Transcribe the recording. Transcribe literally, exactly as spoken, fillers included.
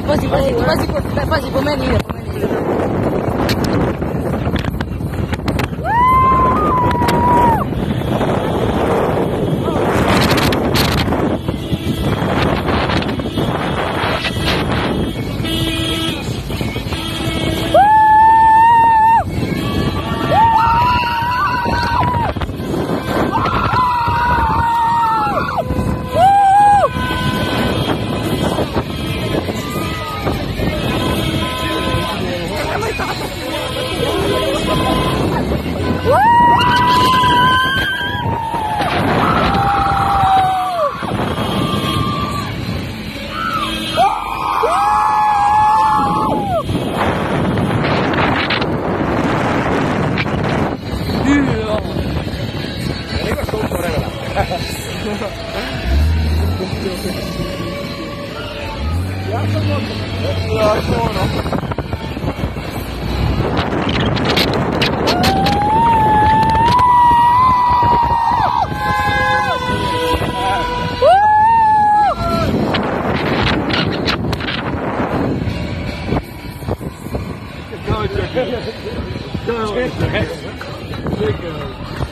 E, pazi, pazi, pazi, pazi, pazi, po meni ide, po meni ide. Ja sono. Go, Jack. Go. Go.